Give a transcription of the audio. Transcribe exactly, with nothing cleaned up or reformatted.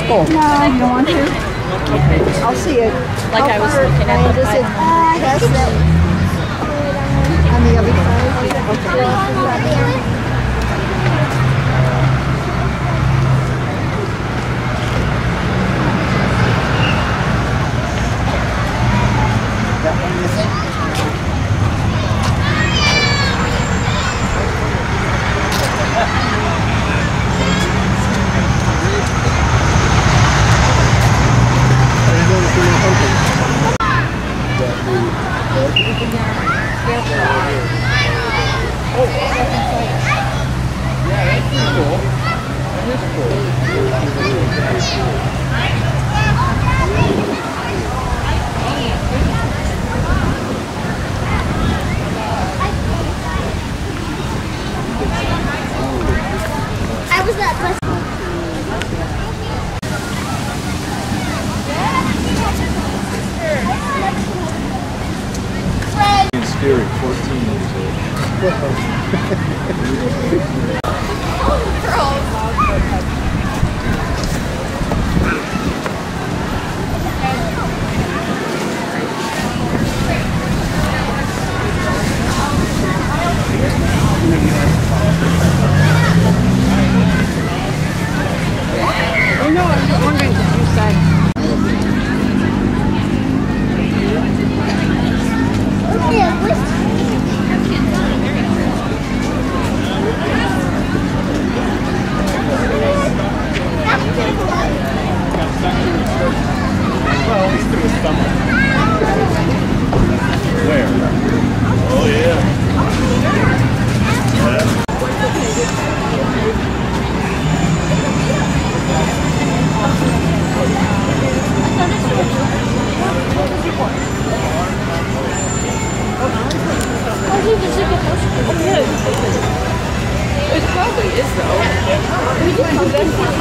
school. No, you don't want to? I'll see it. Like I was looking at the Does it test that on the other side? Okay. I was that person. Scary, fourteen years old. Oh no, I'm just wondering if you said. Yeah, what's Well, he's through his stomach. Where? Oh, yeah. Yeah. It probably is though. We just